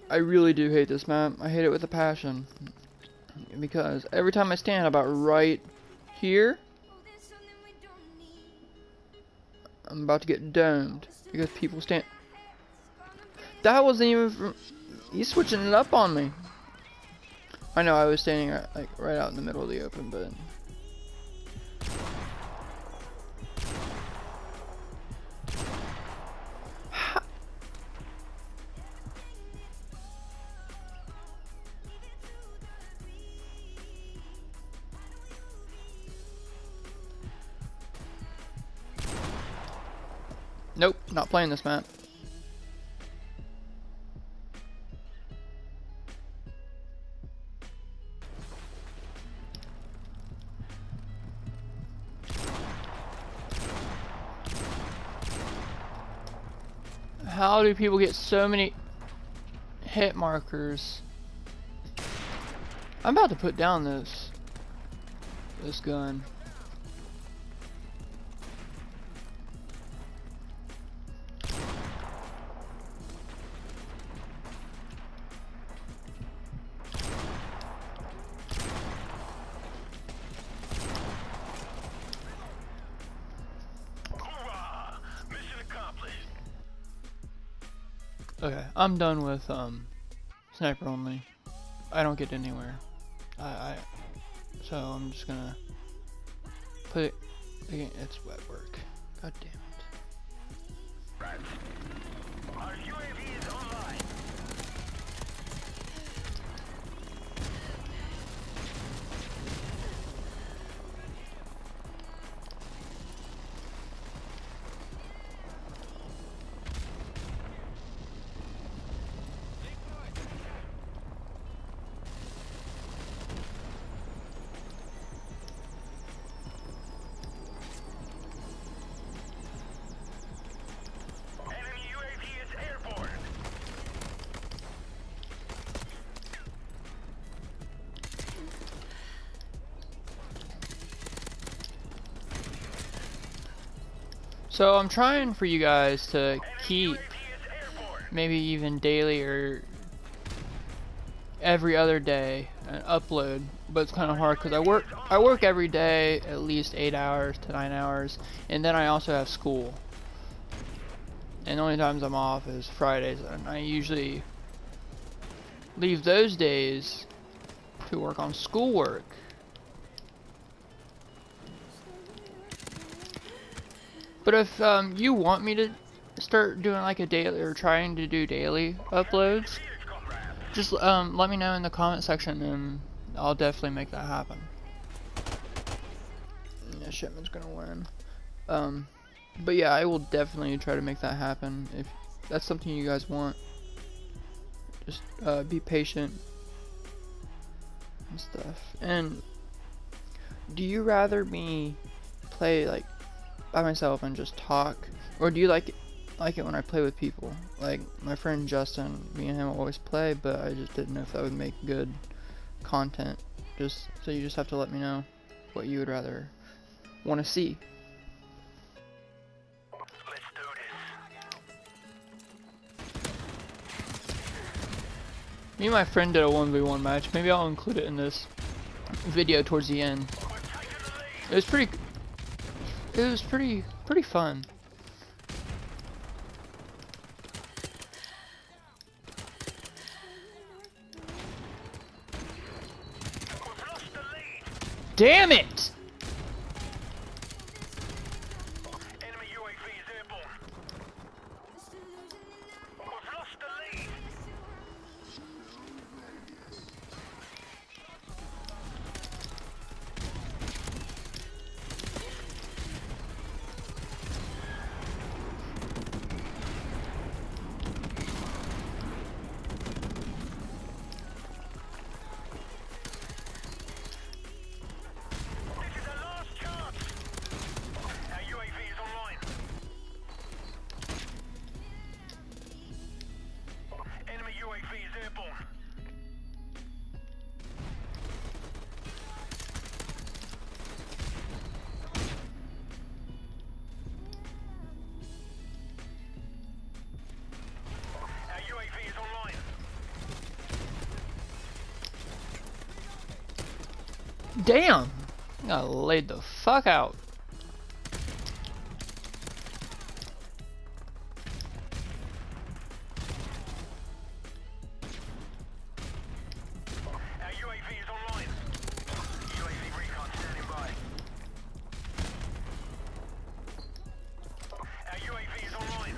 I really do hate this map. I hate it with a passion. Because every time I stand about right here, I'm about to get domed. Because people stand... That wasn't even from... He's switching it up on me. I know I was standing like right out in the middle of the open, but... Nope, not playing this map. How do people get so many hit markers? I'm about to put down this gun. Okay, I'm done with sniper only. I don't get anywhere. So I'm just gonna put it again. It's wet work. God damn it. Right. Our UAV is online. So I'm trying for you guys to keep maybe even daily or every other day an upload, but it's kind of hard because I work every day at least 8 hours to 9 hours, and then I also have school. And the only times I'm off is Fridays, and I usually leave those days to work on schoolwork. But if you want me to start doing like a daily or trying to do daily uploads, just let me know in the comment section and I'll definitely make that happen. Yeah, Shipman's gonna win. But yeah, I will definitely try to make that happen if that's something you guys want. Just be patient and stuff. And do you rather me play like by myself and just talk, or do you like it when I play with people? Like my friend Justin, me and him always play, but I just didn't know if that would make good content. So you just have to let me know what you would rather want to see. Let's do this. Me and my friend did a 1v1 match. Maybe I'll include it in this video towards the end. It was pretty fun. Damn it! Enemy UAV is airborne. We've lost the lead. Damn! I got laid the fuck out. Our UAV is online. UAV recon standing by. Our UAV is online.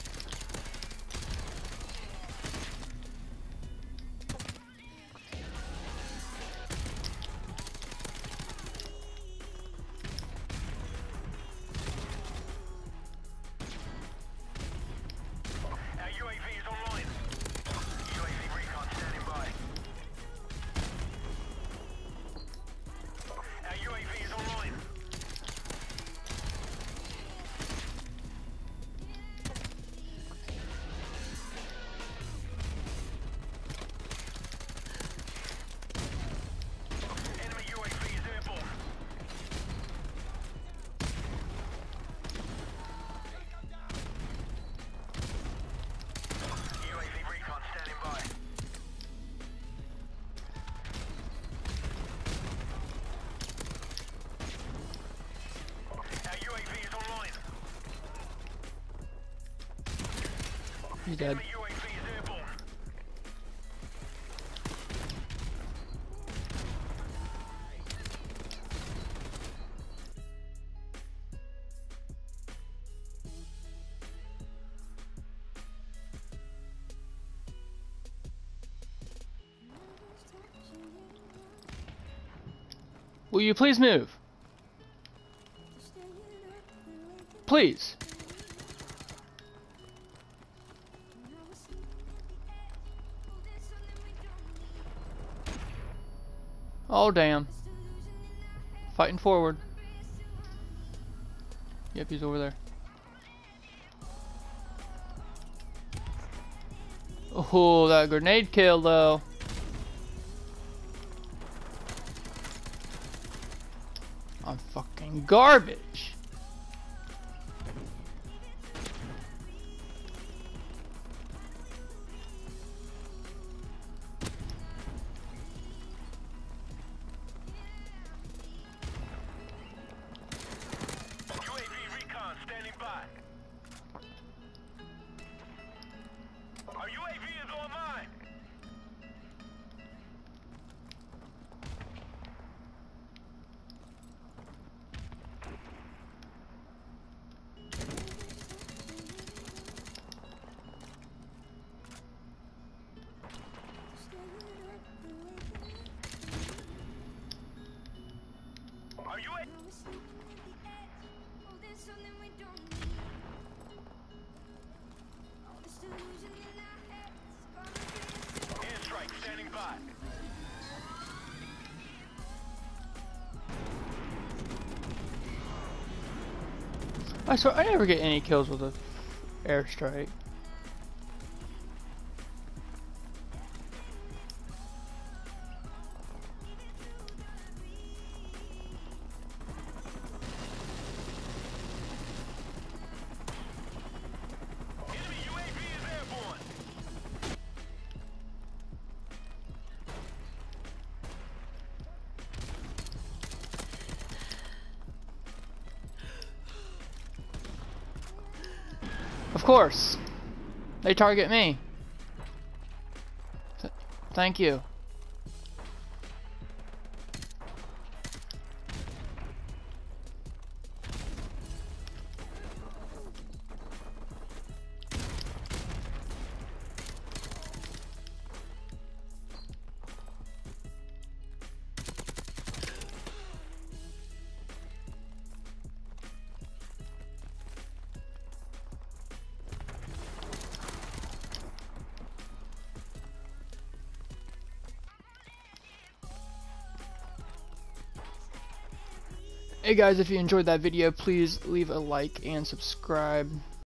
Our UAV is online. UAV recon standing by. Our UAV is online. Enemy UAV is airborne. UAV recon standing by. Our UAV is online. He's dead. Enemy UAV is airborne. Will you please move? Please. Oh damn. Fighting forward. Yep, he's over there. Oh, that grenade kill though. I'm fucking garbage. UAV recon standing by. Our UAV is online. Are you a airstrike standing by? I swear I never get any kills with a airstrike. Enemy UAV is airborne. Of course. They target me. Thank you. Hey guys, if you enjoyed that video, please leave a like and subscribe.